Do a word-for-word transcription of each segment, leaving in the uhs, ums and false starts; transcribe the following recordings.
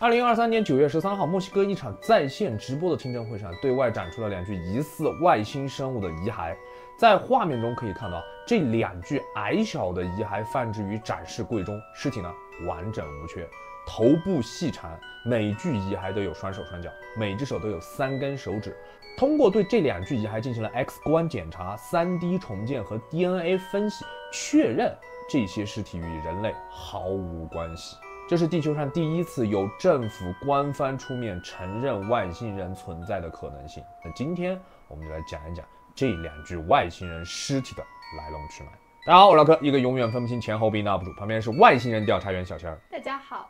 二零二三年九月十三号，墨西哥一场在线直播的听证会上，对外展出了两具疑似外星生物的遗骸。在画面中可以看到，这两具矮小的遗骸放置于展示柜中，尸体呢完整无缺，头部细长，每具遗骸都有双手双脚，每只手都有三根手指。通过对这两具遗骸进行了 X 光检查、三 D 重建和 D N A 分析，确认这些尸体与人类毫无关系。这是地球上第一次有政府官方出面承认外星人存在的可能性。那今天我们就来讲一讲这两具外星人尸体的来龙去脉。大家好，我是老柯，一个永远分不清前后鼻音的 U P 主，旁边是外星人调查员小仙儿。 大家好。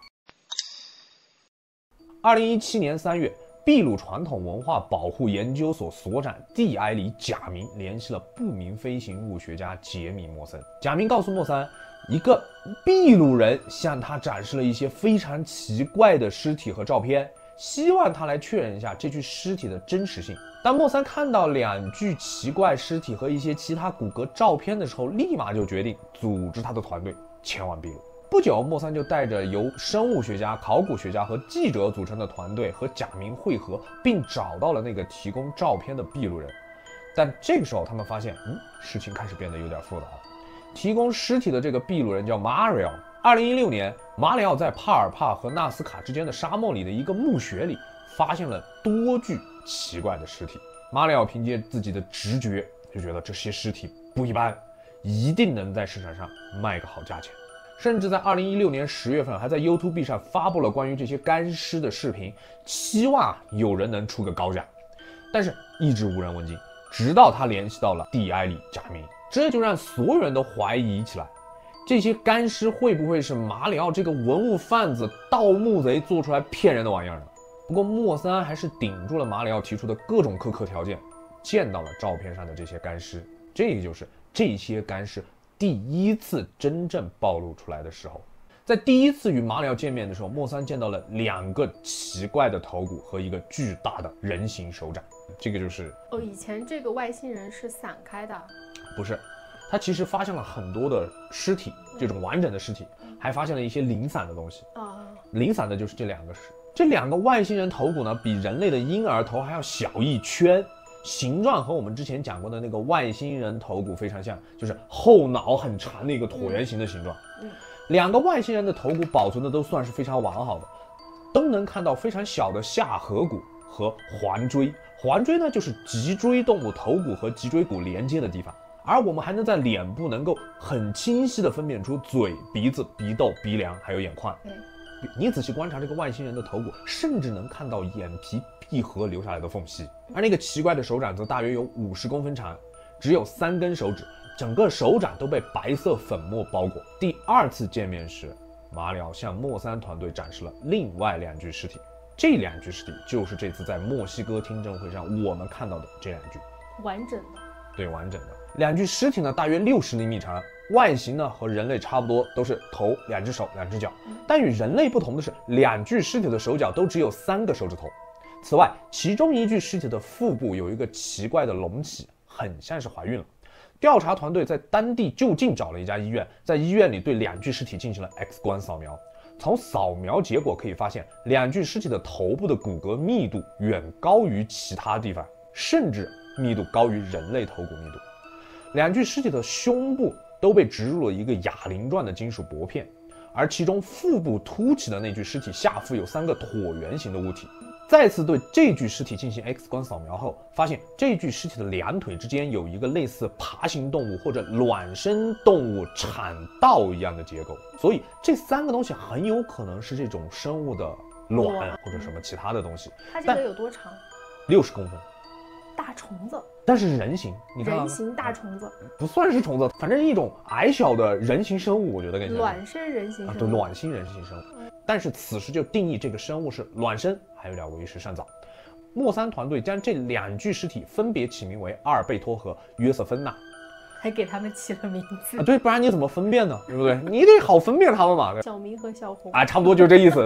二零一七年三月，秘鲁传统文化保护研究所所长蒂埃里·贾明联系了不明飞行物学家杰米·莫森。贾明告诉莫森，一个秘鲁人向他展示了一些非常奇怪的尸体和照片，希望他来确认一下这具尸体的真实性。当莫森看到两具奇怪尸体和一些其他骨骼照片的时候，立马就决定组织他的团队前往秘鲁。不久，莫森就带着由生物学家、考古学家和记者组成的团队和贾明会合，并找到了那个提供照片的秘鲁人。但这个时候，他们发现，嗯，事情开始变得有点复杂了。提供尸体的这个秘鲁人叫马里奥。二零一六年，马里奥在帕尔帕和纳斯卡之间的沙漠里的一个墓穴里，发现了多具奇怪的尸体。马里奥凭借自己的直觉，就觉得这些尸体不一般，一定能在市场上卖个好价钱。甚至在二零一六年十月份，还在 YouTube 上发布了关于这些干尸的视频，期望有人能出个高价。但是一直无人问津，直到他联系到了蒂埃里·贾明，这就让所有人都怀疑起来，这些干尸会不会是马里奥这个文物贩子、盗墓贼做出来骗人的玩意儿呢？不过莫森还是顶住了马里奥提出的各种苛刻条件，见到了照片上的这些干尸，这个就是这些干尸第一次真正暴露出来的时候。在第一次与马里奥见面的时候，莫森见到了两个奇怪的头骨和一个巨大的人形手掌。这个就是哦，以前这个外星人是散开的， 不是？他其实发现了很多的尸体，这种完整的尸体，还发现了一些零散的东西啊。 零散的就是这两个尸，这两个外星人头骨呢，比人类的婴儿头还要小一圈。形状和我们之前讲过的那个外星人头骨非常像，就是后脑很长的一个椭圆形的形状。嗯，两个外星人的头骨保存的都算是非常完好的，都能看到非常小的下颌骨和环椎。环椎呢，就是脊椎动物头骨和脊椎骨连接的地方。而我们还能在脸部能够很清晰地分辨出嘴、鼻子、鼻窦、鼻梁还有眼眶。你仔细观察这个外星人的头骨，甚至能看到眼皮闭合留下来的缝隙。而那个奇怪的手掌则大约有五十公分长，只有三根手指，整个手掌都被白色粉末包裹。第二次见面时，马里奥向莫森团队展示了另外两具尸体，这两具尸体就是这次在墨西哥听证会上我们看到的这两具完整的。 对，完整的两具尸体呢，大约六十厘米长，外形呢和人类差不多，都是头、两只手、两只脚。但与人类不同的是，两具尸体的手脚都只有三个手指头。此外，其中一具尸体的腹部有一个奇怪的隆起，很像是怀孕了。调查团队在当地就近找了一家医院，在医院里对两具尸体进行了 X 光扫描。从扫描结果可以发现，两具尸体的头部的骨骼密度远高于其他地方，甚至密度高于人类头骨密度。两具尸体的胸部都被植入了一个哑铃状的金属薄片，而其中腹部凸起的那具尸体下腹有三个椭圆形的物体。再次对这具尸体进行 X 光扫描后，发现这具尸体的两腿之间有一个类似爬行动物或者卵生动物产道一样的结构，所以这三个东西很有可能是这种生物的卵或者什么其他的东西。 它这个有多长？ 六十公分。 大虫子， 但是人形，你看， 人形大虫子不算是虫子，反正是一种矮小的人形生物，我觉得更像卵生人形生物、啊、 对，卵sinh人形生物。但是此时就定义这个生物是卵生，还有点为时尚早。莫森团队将这两具尸体分别起名为阿尔贝托和约瑟芬娜， 还给他们起了名字啊，对，不然你怎么分辨呢？对不对？你得好分辨他们嘛。 小明和小红啊，差不多就这意思。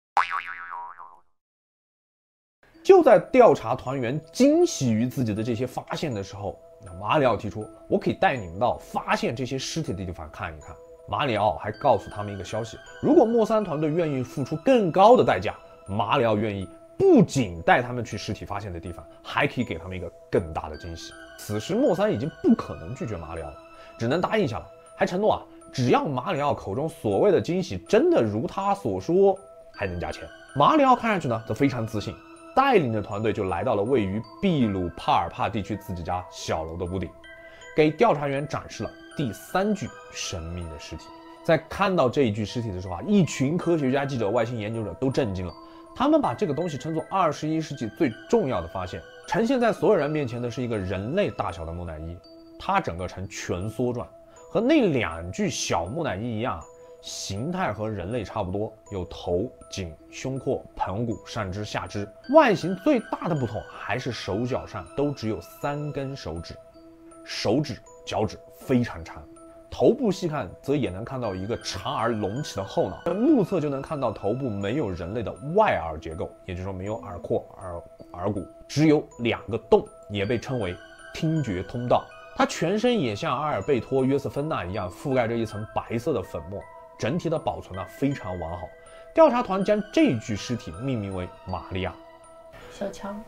就在调查团员惊喜于自己的这些发现的时候，马里奥提出，我可以带你们到发现这些尸体的地方看一看。马里奥还告诉他们一个消息，如果莫森团队愿意付出更高的代价， 马里奥愿意不仅带他们去尸体发现的地方，还可以给他们一个更大的惊喜。此时莫三已经不可能拒绝马里奥了，只能答应下来，还承诺啊，只要马里奥口中所谓的惊喜真的如他所说，还能加钱。马里奥看上去呢，则非常自信，带领着团队就来到了位于秘鲁帕尔帕地区自己家小楼的屋顶，给调查员展示了第三具神秘的尸体。在看到这一具尸体的时候啊，一群科学家、记者、外星研究者都震惊了。他们把这个东西称作二十一世纪最重要的发现。呈现在所有人面前的是一个人类大小的木乃伊，它整个呈蜷缩状，和那两具小木乃伊一样，形态和人类差不多，有头、颈、胸廓、盆骨、上肢、下肢。外形最大的不同还是手脚上都只有三根手指，手指、脚趾非常长。头部细看则也能看到一个长而隆起的后脑，目测就能看到头部没有人类的外耳结构，也就是说没有耳廓、耳耳骨，只有两个洞，也被称为听觉通道。它全身也像阿尔贝托·约瑟芬纳一样覆盖着一层白色的粉末，整体的保存呢非常完好。调查团将这具尸体命名为玛利亚。 小强。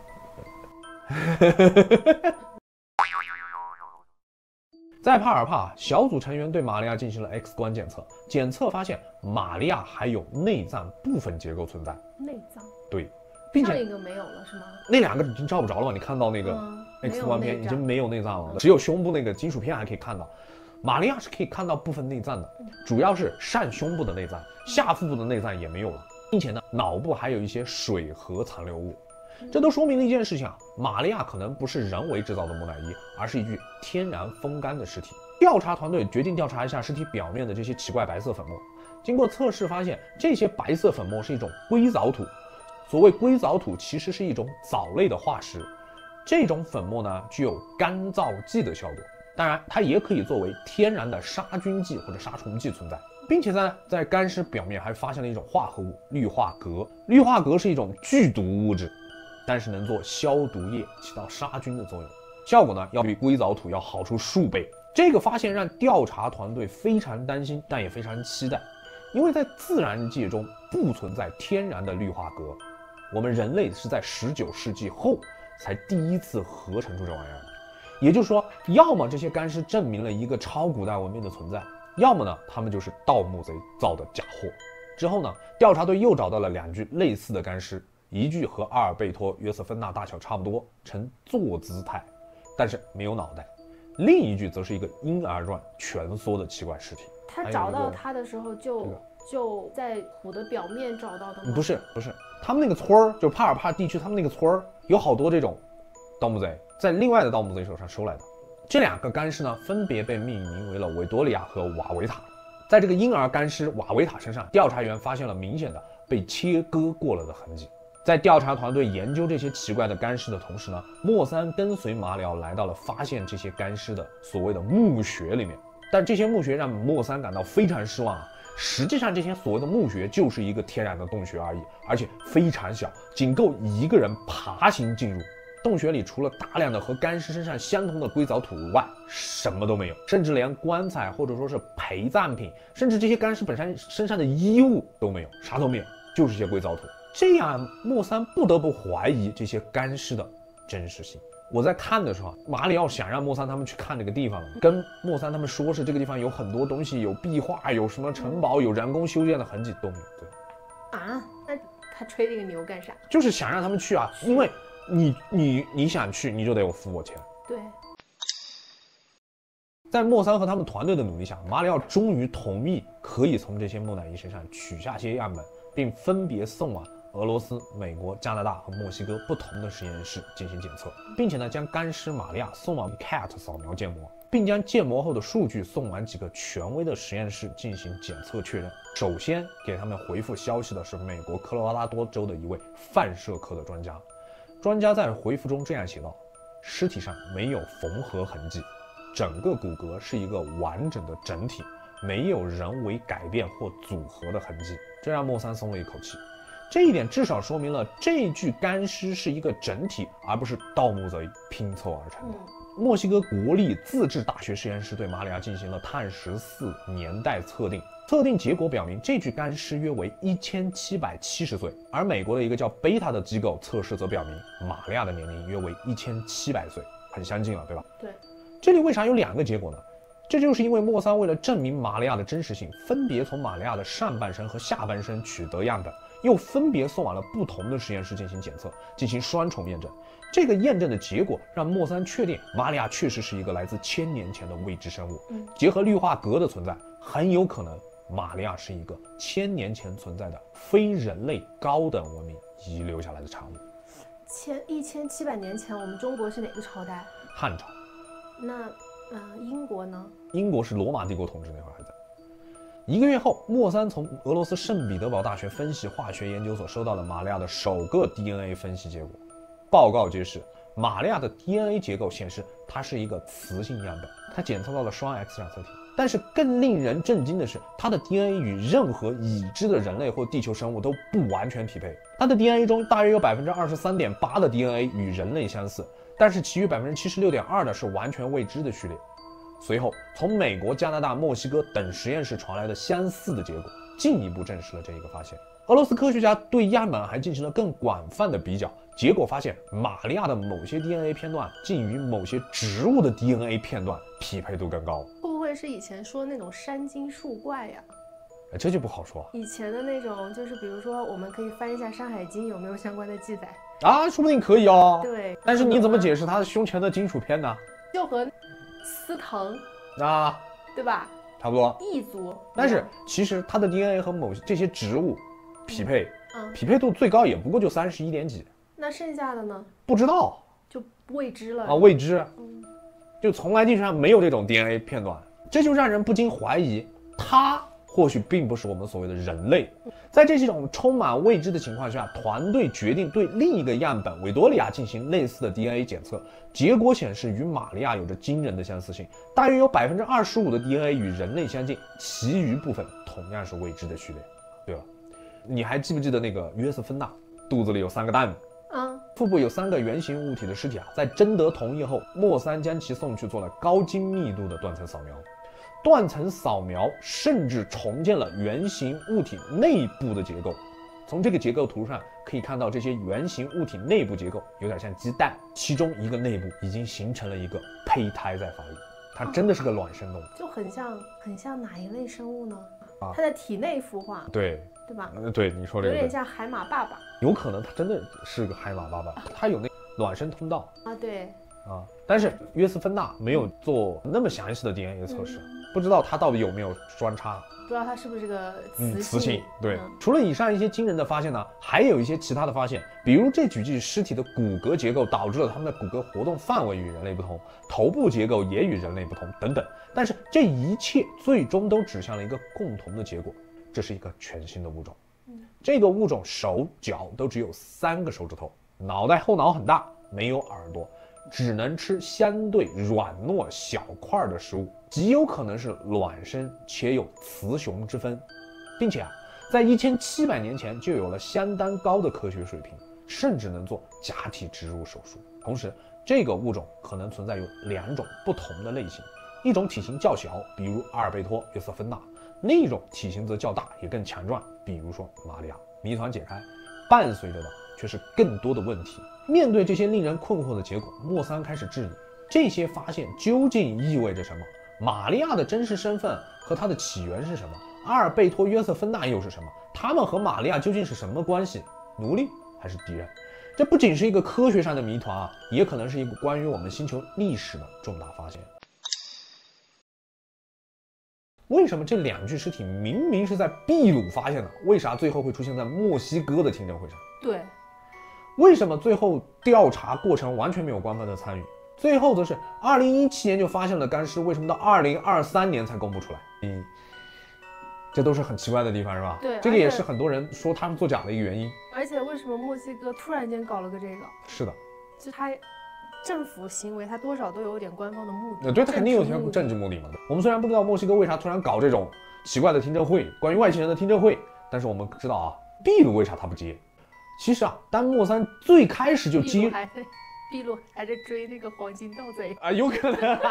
在帕尔帕，小组成员对玛利亚进行了 X 光检测，检测发现玛利亚还有内脏部分结构存在。 内脏？ 对，并且上一个没有了是吗？ 那两个已经照不着了嘛？你看到那个 X 光片已经没有内脏了，只有胸部那个金属片还可以看到。玛利亚是可以看到部分内脏的，主要是上胸部的内脏，下腹部的内脏也没有了，并且呢，脑部还有一些水和残留物。这都说明了一件事情啊，玛利亚可能不是人为制造的木乃伊，而是一具天然风干的尸体。调查团队决定调查一下尸体表面的这些奇怪白色粉末。经过测试发现，这些白色粉末是一种硅藻土。所谓硅藻土，其实是一种藻类的化石。这种粉末呢，具有干燥剂的效果，当然它也可以作为天然的杀菌剂或者杀虫剂存在。并且呢，在干尸表面还发现了一种化合物氯化镉。氯化镉是一种剧毒物质，但是能做消毒液，起到杀菌的作用，效果呢要比硅藻土要好出数倍。这个发现让调查团队非常担心，但也非常期待，因为在自然界中不存在天然的氯化镉，我们人类是在十九世纪后才第一次合成出这玩意儿。也就是说，要么这些干尸证明了一个超古代文明的存在，要么呢他们就是盗墓贼造的假货。之后呢，调查队又找到了两具类似的干尸。一具和阿尔贝托·约瑟芬纳大小差不多，呈坐姿态，但是没有脑袋；另一具则是一个婴儿状蜷缩的奇怪尸体。 他找到他的时候就、这个、就在土的表面找到的吗？ 不是，不是，他们那个村儿，就是帕尔帕地区，他们那个村儿有好多这种盗墓贼，在另外的盗墓贼手上收来的。这两个干尸呢，分别被命名为了维多利亚和瓦维塔。在这个婴儿干尸瓦维塔身上，调查员发现了明显的被切割过了的痕迹。在调查团队研究这些奇怪的干尸的同时呢，莫三跟随马里奥来到了发现这些干尸的所谓的墓穴里面。但这些墓穴让莫三感到非常失望啊！实际上，这些所谓的墓穴就是一个天然的洞穴而已，而且非常小，仅够一个人爬行进入。洞穴里除了大量的和干尸身上相同的硅藻土外，什么都没有，甚至连棺材或者说是陪葬品，甚至这些干尸本身身上的衣物都没有，啥都没有，就是些硅藻土。这样，莫三不得不怀疑这些干尸的真实性。我在看的时候，马里奥想让莫三他们去看这个地方，跟莫三他们说是这个地方有很多东西，有壁画，有什么城堡，有人工修建的痕迹都没有。对啊，那他吹这个牛干啥？ 就是想让他们去啊，因为你你你想去，你就得有付我钱。 对。 在莫三和他们团队的努力下，马里奥终于同意可以从这些木乃伊身上取下些样本，并分别送往俄罗斯、美国、加拿大和墨西哥不同的实验室进行检测，并且呢将干尸玛利亚送往 C A T 扫描建模，并将建模后的数据送往几个权威的实验室进行检测确认。首先给他们回复消息的是美国科罗拉多州的一位放射科的专家，专家在回复中这样写道：尸体上没有缝合痕迹，整个骨骼是一个完整的整体，没有人为改变或组合的痕迹。这让莫三松了一口气。这一点至少说明了这具干尸是一个整体，而不是盗墓贼拼凑而成的。 墨西哥国立自治大学实验室对马里亚进行了碳十四年代测定，测定结果表明这具干尸约为一千七百七十岁，而美国的一个叫贝塔的机构测试则表明玛利亚的年龄约为一千七百岁，很相近了，对吧？ 对。 这里为啥有两个结果呢？这就是因为莫桑为了证明玛利亚的真实性，分别从玛利亚的上半身和下半身取得样本，又分别送往了不同的实验室进行检测，进行双重验证。这个验证的结果让莫桑确定玛利亚确实是一个来自千年前的未知生物。嗯，结合氯化镉的存在，很有可能玛利亚是一个千年前存在的非人类高等文明遗留下来的产物。 千一千七百年前，我们中国是哪个朝代？ 汉朝。 那呃，英国呢？ 英国是罗马帝国统治那会儿还在。一个月后，莫桑从俄罗斯圣彼得堡大学分析化学研究所收到了玛利亚的首个 D N A 分析结果。报告揭示，玛利亚的 D N A 结构显示它是一个雌性样本，它检测到了双 X 染色体。但是更令人震惊的是，它的 D N A 与任何已知的人类或地球生物都不完全匹配。它的 D N A 中大约有 百分之二十三点八 的 D N A 与人类相似，但是其余 百分之七十六点二 的是完全未知的序列。随后，从美国、加拿大、墨西哥等实验室传来的相似的结果，进一步证实了这一个发现。俄罗斯科学家对样本还进行了更广泛的比较，结果发现玛利亚的某些 D N A 片段竟与某些植物的 D N A 片段匹配度更高。 会不会是以前说那种山精树怪呀？ 这就不好说。 以前的那种，就是比如说，我们可以翻一下《山海经》有没有相关的记载啊，说不定可以哦。 对， 但是你怎么解释它的胸前的金属片呢？ 就和司藤啊， 对吧？ 差不多。 异族。 但是其实它的 D N A 和某些这些植物匹配， 嗯， 匹配度最高也不过就三十一点几。 那剩下的呢？ 不知道， 就未知了啊，未知。 嗯， 就从来地球上没有这种 D N A 片段，这就让人不禁怀疑，它或许并不是我们所谓的人类。在这种充满未知的情况下，团队决定对另一个样本维多利亚进行类似的 D N A 检测，结果显示与玛利亚有着惊人的相似性，大约有 百分之二十五 的 D N A 与人类相近，其余部分同样是未知的序列。对了，你还记不记得那个约瑟芬娜肚子里有三个蛋？ 嗯， 腹部有三个圆形物体的尸体啊，在征得同意后，莫桑将其送去做了高精密度的断层扫描。断层扫描甚至重建了圆形物体内部的结构。从这个结构图上可以看到，这些圆形物体内部结构有点像鸡蛋，其中一个内部已经形成了一个胚胎在发育，它真的是个卵生动物， 就很像很像哪一类生物呢？ 啊， 它在体内孵化， 对对吧？ 呃，对，你说这个有点像海马爸爸， 有可能它真的是个海马爸爸，它有那卵生通道啊，对啊，但是约瑟芬娜没有做那么详细的 D N A 测试。 嗯， 不知道它到底有没有双叉， 不知道它是不是个雌性。 嗯，雌性。对， 嗯， 除了以上一些惊人的发现呢，还有一些其他的发现，比如这几具尸体的骨骼结构导致了它们的骨骼活动范围与人类不同，头部结构也与人类不同等等。但是这一切最终都指向了一个共同的结果，这是一个全新的物种。 嗯， 这个物种手脚都只有三个手指头，脑袋后脑很大，没有耳朵，只能吃相对软糯小块的食物，极有可能是卵生且有雌雄之分，并且啊，在一千七百年前就有了相当高的科学水平，甚至能做假体植入手术。同时，这个物种可能存在有两种不同的类型，一种体型较小，比如阿尔贝托、约瑟芬娜；另一种体型则较大，也更强壮，比如说玛利亚。谜团解开，伴随着的却是更多的问题。面对这些令人困惑的结果，莫桑开始质疑这些发现究竟意味着什么？玛利亚的真实身份和她的起源是什么？阿尔贝托、约瑟芬娜又是什么？他们和玛利亚究竟是什么关系？奴隶还是敌人？这不仅是一个科学上的谜团啊，也可能是一个关于我们星球历史的重大发现。为什么这两具尸体明明是在秘鲁发现的，为啥最后会出现在墨西哥的听证会上？ 对， 为什么最后调查过程完全没有官方的参与？最后则是二零一七年就发现了干尸，为什么到二零二三年才公布出来？嗯，这都是很奇怪的地方，是吧？ 对， 这个也是很多人说他们作假的一个原因。 而且为什么墨西哥突然间搞了个这个？ 是的， 就他政府行为，他多少都有一点官方的目的。 呃，对，他肯定有条政治目的嘛。我们虽然不知道墨西哥为啥突然搞这种奇怪的听证会，关于外星人的听证会，但是我们知道啊，秘鲁为啥他不接？其实啊，丹莫桑最开始就接， 秘鲁还在追那个黄金盗贼啊，有可能，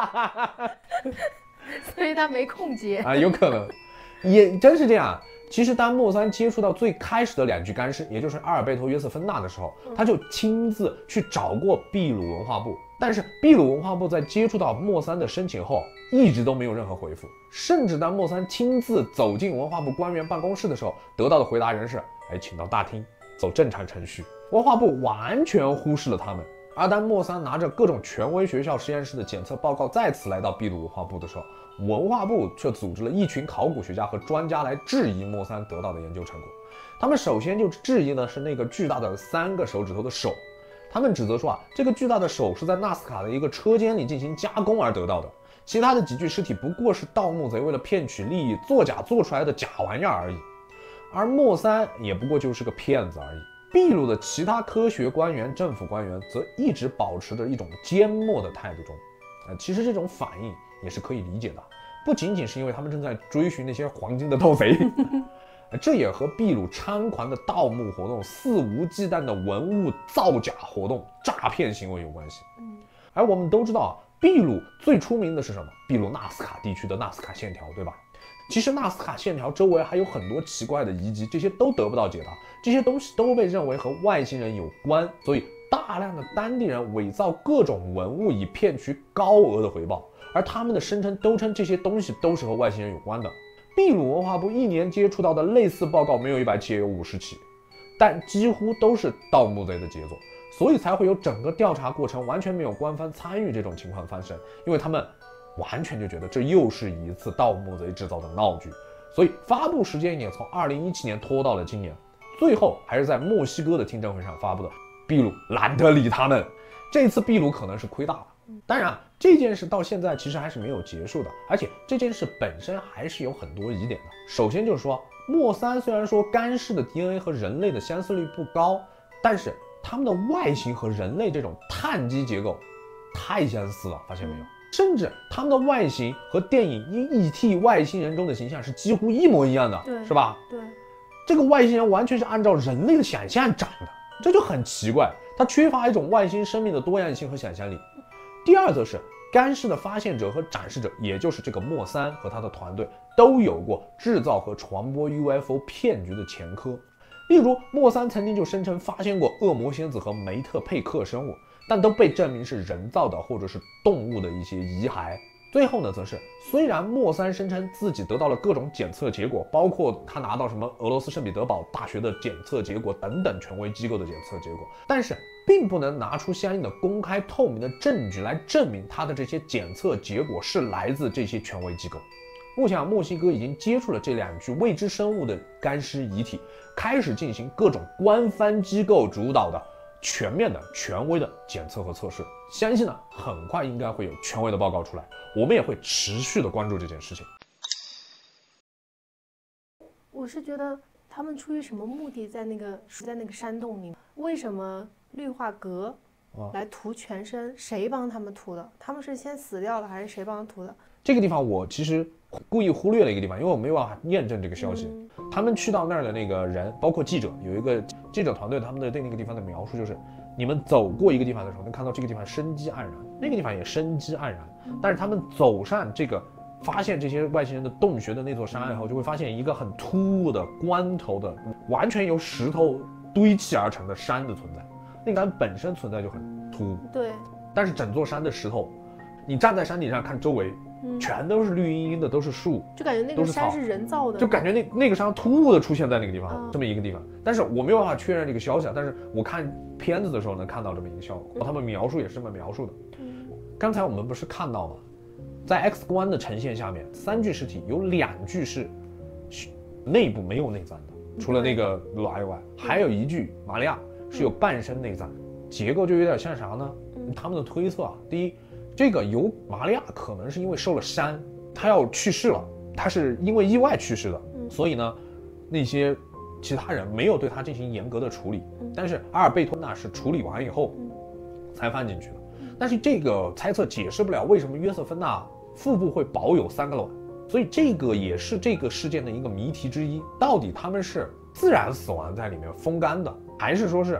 所以他没空接啊，有可能，也真是这样。其实当莫三接触到最开始的两具干尸，也就是阿尔贝托·约瑟芬纳的时候，他就亲自去找过秘鲁文化部，但是秘鲁文化部在接触到莫三的申请后，一直都没有任何回复，甚至当莫三亲自走进文化部官员办公室的时候，得到的回答仍是：哎，请到大厅，走正常程序。文化部完全忽视了他们。而当莫三拿着各种权威学校实验室的检测报告再次来到秘鲁文化部的时候，文化部却组织了一群考古学家和专家来质疑莫三得到的研究成果。他们首先就质疑的是那个巨大的三个手指头的手，他们指责说啊，这个巨大的手是在纳斯卡的一个车间里进行加工而得到的，其他的几具尸体不过是盗墓贼为了骗取利益作假做出来的假玩意儿而已，而莫三也不过就是个骗子而已。秘鲁的其他科学官员、政府官员则一直保持着一种缄默的态度中，呃，其实这种反应也是可以理解的，不仅仅是因为他们正在追寻那些黄金的盗贼，这也和秘鲁猖狂的盗墓活动、肆无忌惮的文物造假活动、诈骗行为有关系。而我们都知道啊，秘鲁最出名的是什么？秘鲁纳斯卡地区的纳斯卡线条，对吧？其实纳斯卡线条周围还有很多奇怪的遗迹，这些都得不到解答，这些东西都被认为和外星人有关，所以大量的当地人伪造各种文物以骗取高额的回报，而他们的声称都称这些东西都是和外星人有关的。秘鲁文化部一年接触到的类似报告没有一百起，也有五十起，但几乎都是盗墓贼的杰作，所以才会有整个调查过程完全没有官方参与这种情况发生，因为他们完全就觉得这又是一次盗墓贼制造的闹剧，所以发布时间也从二零一七年拖到了今年，最后还是在墨西哥的听证会上发布的。秘鲁懒得理他们，这次秘鲁可能是亏大了。当然，这件事到现在其实还是没有结束的，而且这件事本身还是有很多疑点的。首先就是说，莫三虽然说干尸的 D N A 和人类的相似率不高，但是它们的外形和人类这种碳基结构太相似了，发现没有？甚至他们的外形和电影《E T 外星人》中的形象是几乎一模一样的， 对， 是吧？ 对， 这个外星人完全是按照人类的想象长的，这就很奇怪，它缺乏一种外星生命的多样性和想象力。第二则是干尸的发现者和展示者，也就是这个莫三和他的团队，都有过制造和传播 U F O 骗局的前科。例如，莫三曾经就声称发现过恶魔仙子和梅特佩克生物，但都被证明是人造的或者是动物的一些遗骸。最后呢，则是虽然莫三声称自己得到了各种检测结果，包括他拿到什么俄罗斯圣彼得堡大学的检测结果等等权威机构的检测结果，但是并不能拿出相应的公开透明的证据来证明他的这些检测结果是来自这些权威机构。目前啊，墨西哥已经接触了这两具未知生物的干尸遗体，开始进行各种官方机构主导的全面的权威的检测和测试，相信呢很快应该会有权威的报告出来，我们也会持续的关注这件事情。 我是觉得他们出于什么目的在那个在那个山洞里，为什么氯化镉来涂全身？谁帮他们涂的？他们是先死掉了还是谁帮他涂的？ 这个地方我其实故意忽略了一个地方，因为我没有办法验证这个消息。嗯、他们去到那儿的那个人，包括记者，有一个记者团队，他们的对那个地方的描述就是，你们走过一个地方的时候，能看到这个地方生机盎然，那个地方也生机盎然。但是他们走上这个发现这些外星人的洞穴的那座山以后，就会发现一个很突兀的光头的，完全由石头堆砌而成的山的存在。那个山本身存在就很突兀， 对。 但是整座山的石头，你站在山顶上看周围。嗯、全都是绿茵茵的，都是树， 就感觉那个山是人造的， 就感觉那那个山突兀的出现在那个地方，嗯、这么一个地方。但是我没有办法确认这个消息，但是我看片子的时候能看到这么一个效果，嗯、他们描述也是这么描述的。嗯、刚才我们不是看到吗？在 X 光的呈现下面，三具尸体有两具是内部没有内脏的，除了那个卵以外，还有一具玛利亚是有半身内脏，结构就有点像啥呢？嗯、他们的推测啊，第一。这个由玛利亚可能是因为受了伤，她要去世了，她是因为意外去世的，嗯、所以呢，那些其他人没有对她进行严格的处理，嗯、但是阿尔贝托纳是处理完以后，嗯、才放进去的。嗯、但是这个猜测解释不了为什么约瑟芬娜腹部会保有三个卵，所以这个也是这个事件的一个谜题之一。到底他们是自然死亡在里面风干的，还是说是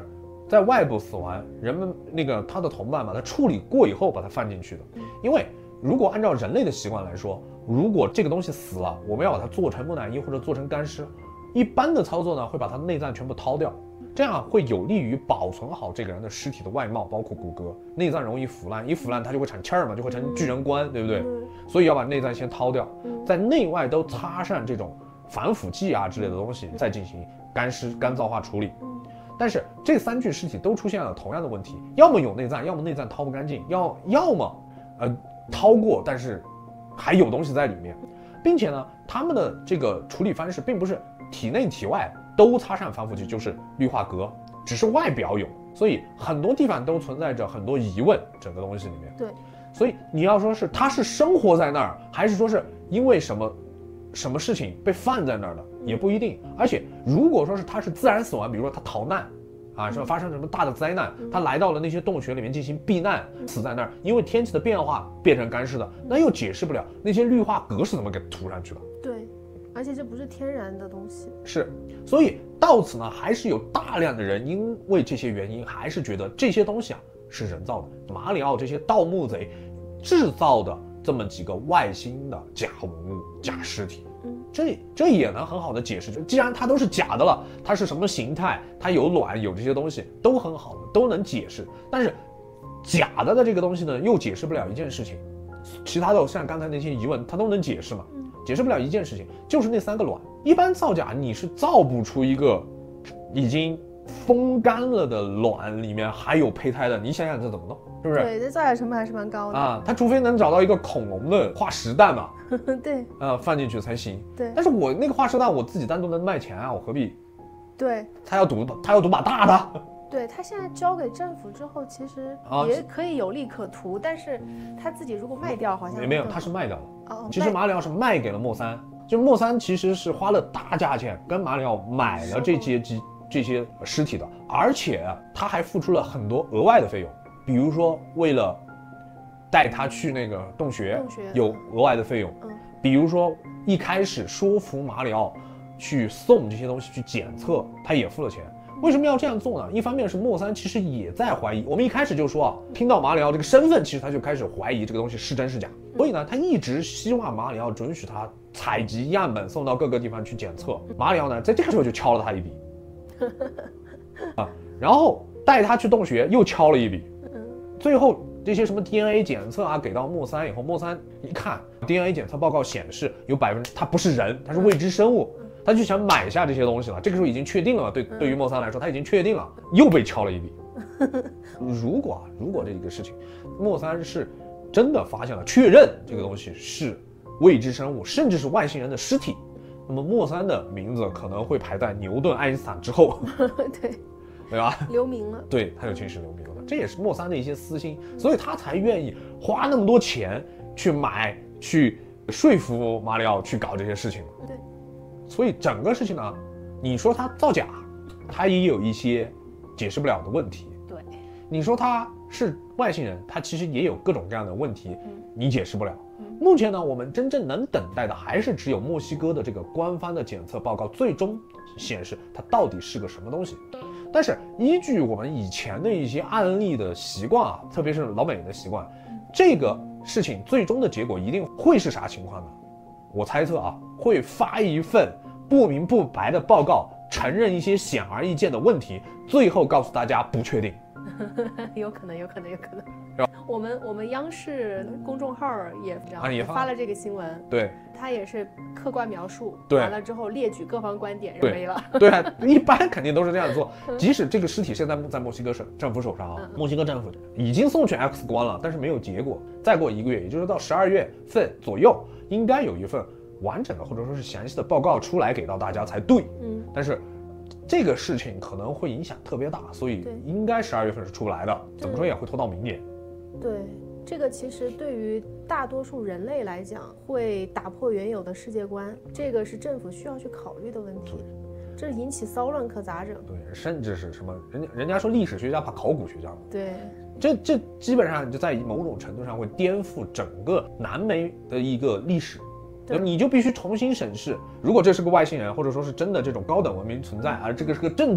在外部死完，人们那个他的同伴把它处理过以后把它放进去的。因为如果按照人类的习惯来说，如果这个东西死了，我们要把它做成木乃伊或者做成干尸，一般的操作呢会把它内脏全部掏掉，这样会有利于保存好这个人的尸体的外貌，包括骨骼。内脏容易腐烂，一腐烂它就会产气儿嘛，就会成巨人观，对不对？所以要把内脏先掏掉，在内外都擦上这种防腐剂啊之类的东西，再进行干尸干燥化处理。但是这三具尸体都出现了同样的问题，要么有内脏，要么内脏掏不干净，要要么呃掏过，但是还有东西在里面，并且呢，他们的这个处理方式并不是体内体外都擦上防腐剂，就是氯化镉，只是外表有，所以很多地方都存在着很多疑问，整个东西里面。 对， 所以你要说是他是生活在那儿，还是说是因为什么什么事情被放在那儿的，也不一定。而且如果说是他是自然死亡，比如说他逃难啊，什么发生什么大的灾难，他来到了那些洞穴里面进行避难，死在那儿，因为天气的变化变成干尸的，那又解释不了那些氯化镉是怎么给涂上去的。 对，而且这不是天然的东西。 是，所以到此呢，还是有大量的人因为这些原因，还是觉得这些东西啊是人造的。马里奥这些盗墓贼制造的这么几个外星的假文物、假尸体。这这也能很好的解释，就既然它都是假的了，它是什么形态，它有卵有这些东西都很好的，都能解释。但是假的的这个东西呢，又解释不了一件事情，其他的像刚才那些疑问，它都能解释嘛？解释不了一件事情，就是那三个卵。一般造假你是造不出一个已经风干了的卵里面还有胚胎的，你想想这怎么弄？是不是？ 对，这造假成本还是蛮高的啊。他除非能找到一个恐龙的化石蛋嘛， 对， 呃，放进去才行。 对， 但是我那个化石蛋我自己单独能卖钱啊，我何必？ 对， 他要赌，他要赌把大的。 对，他现在交给政府之后，其实也可以有利可图，啊、但是他自己如果卖掉，好像没有，他是卖掉了。 哦， 其实马里奥是卖给了莫三，就莫三其实是花了大价钱跟马里奥买了这些机这些尸体的，而且他还付出了很多额外的费用。比如说，为了带他去那个洞穴， 洞穴有额外的费用。 嗯， 比如说一开始说服马里奥去送这些东西去检测，他也付了钱。为什么要这样做呢？一方面是莫三其实也在怀疑，我们一开始就说啊，听到马里奥这个身份，其实他就开始怀疑这个东西是真是假。所以呢，他一直希望马里奥准许他采集样本送到各个地方去检测。马里奥呢，在这个时候就敲了他一笔，啊，然后带他去洞穴又敲了一笔。最后这些什么 D N A 检测啊，给到莫三以后，莫三一看 D N A 检测报告显示有百分之他不是人，他是未知生物，他就想买下这些东西了。这个时候已经确定了，对，对于莫三来说他已经确定了，又被敲了一笔。如果啊，如果这个事情莫三是真的发现了，确认这个东西是未知生物，甚至是外星人的尸体，那么莫三的名字可能会排在牛顿、爱因斯坦之后。 对。 对吧？ 留名了， 对，他就青史留名了，这也是莫三的一些私心，所以他才愿意花那么多钱去买，去说服马里奥去搞这些事情。 对， 所以整个事情呢，你说他造假，他也有一些解释不了的问题。 对， 你说他是外星人，他其实也有各种各样的问题， 嗯、 你解释不了。 嗯、 目前呢，我们真正能等待的还是只有墨西哥的这个官方的检测报告，最终显示它到底是个什么东西。但是依据我们以前的一些案例的习惯啊，特别是老美的习惯，这个事情最终的结果一定会是啥情况呢？我猜测啊，会发一份不明不白的报告，承认一些显而易见的问题，最后告诉大家不确定。 有可能，有可能，有可能。是吧？我们我们央视公众号也啊也发发了这个新闻， 对， 他也是客观描述， 对， 完了之后列举各方观点，认为了。 对啊，一般肯定都是这样做。即使这个尸体现在在墨西哥省政府手上啊，墨西哥政府已经送去 X 光了，但是没有结果。再过一个月，也就是到十二月份左右，应该有一份完整的或者说是详细的报告出来给到大家才对。 嗯， 但是这个事情可能会影响特别大，所以应该十二月份是出不来的，怎么说也会拖到明年。 对，这个其实对于大多数人类来讲，会打破原有的世界观，这个是政府需要去考虑的问题。这引起骚乱可咋整？ 对，甚至是什么人家人家说历史学家怕考古学家嘛。 对， 这这基本上就在某种程度上会颠覆整个南美的一个历史。你就必须重新审视，如果这是个外星人，或者说是真的这种高等文明存在，而这个是个证据，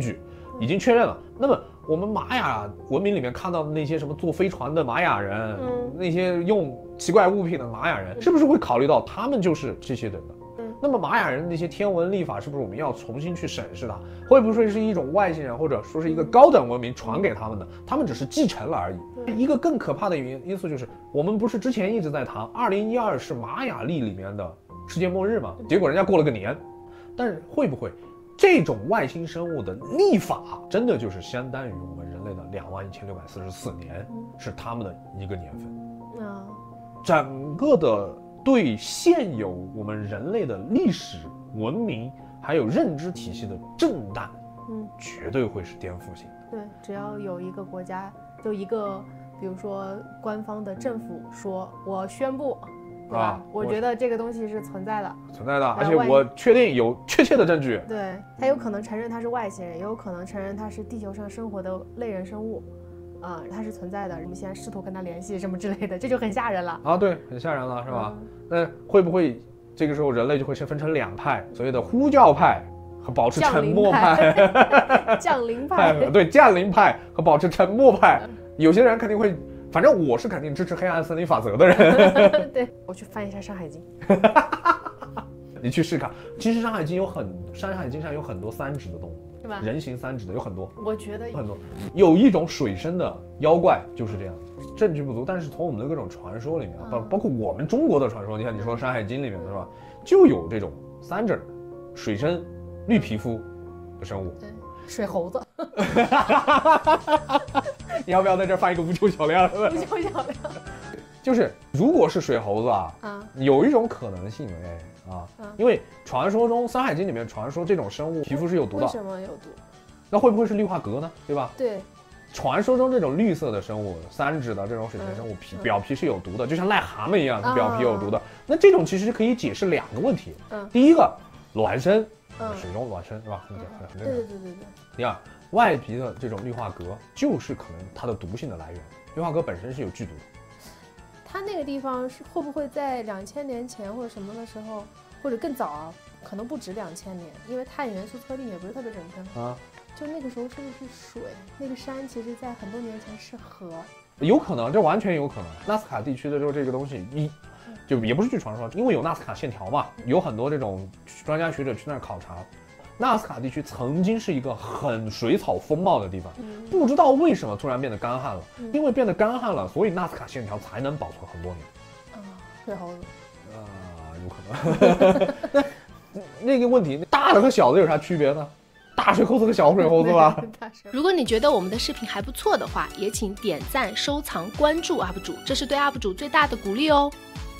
已经确认了。那么我们玛雅文明里面看到的那些什么坐飞船的玛雅人，嗯、那些用奇怪物品的玛雅人，是不是会考虑到他们就是这些人呢？嗯、那么玛雅人的那些天文历法，是不是我们要重新去审视它？会不会是一种外星人或者说是一个高等文明传给他们的？他们只是继承了而已。一个更可怕的因因素就是，我们不是之前一直在谈二零一二是玛雅历里面的世界末日吗？结果人家过了个年，但是会不会这种外星生物的历法真的就是相当于我们人类的两万一千六百四十四年，是他们的一个年份？啊，整个的对现有我们人类的历史文明还有认知体系的震荡，嗯，绝对会是颠覆性的。 对，只要有一个国家，就一个，比如说官方的政府说，我宣布。对吧？啊、我觉得这个东西是存在的， 存在的，而且我确定有确切的证据。 对，他有可能承认他是外星人，也有可能承认他是地球上生活的类人生物，啊、呃，他是存在的。我们现在试图跟他联系什么之类的，这就很吓人了啊！对，很吓人了，是吧？嗯、那会不会这个时候人类就会分成两派，所谓的呼叫派和保持沉默派？降临派， 对，降临派和保持沉默派，有些人肯定会。反正我是肯定支持黑暗森林法则的人。 对，我去翻一下《山海经》。 你去试看，其实《山海经》有很，《山海经》上有很多三指的动物， 是吧？ 人形三指的有很多。 我觉得很多，有一种水生的妖怪就是这样，证据不足，但是从我们的各种传说里面，包、嗯、包括我们中国的传说，你看你说《山海经》里面的是吧，就有这种三指、水生、绿皮肤的生物。 对，水猴子。 你要不要在这放一个无求小亮？ 无求小亮， 就是如果是水猴子啊，啊有一种可能性哎啊，啊因为传说中《山海经》里面传说这种生物皮肤是有毒的。 为什么有毒？ 那会不会是绿化革呢？对吧？ 对。 传说中这种绿色的生物，三指的这种水生生物皮、嗯、表皮是有毒的，就像癞蛤蟆一样，它表皮有毒的。啊、那这种其实可以解释两个问题。嗯。第一个，卵生，嗯、水中卵生是吧？很简单，很正常。 对对对对对。 第二。外皮的这种氯化镉就是可能它的毒性的来源，氯化镉本身是有剧毒的。 它那个地方是会不会在两千年前或者什么的时候，或者更早啊？可能不止两千年，因为碳元素测定也不是特别准确啊。就那个时候是不是水？那个山其实在很多年前是河。 有可能，这完全有可能。纳斯卡地区的时候这个东西一。就也不是据传说，因为有纳斯卡线条嘛，有很多这种专家学者去那儿考察。纳斯卡地区曾经是一个很水草丰茂的地方，嗯、不知道为什么突然变得干旱了。嗯、因为变得干旱了，所以纳斯卡线条才能保存很多年。 啊，水猴子。 啊，有可能。那那个问题，大的和小的有啥区别呢？大水猴子和小水猴子吧。 如果你觉得我们的视频还不错的话，也请点赞、收藏、关注 U P 主，这是对 U P 主最大的鼓励哦。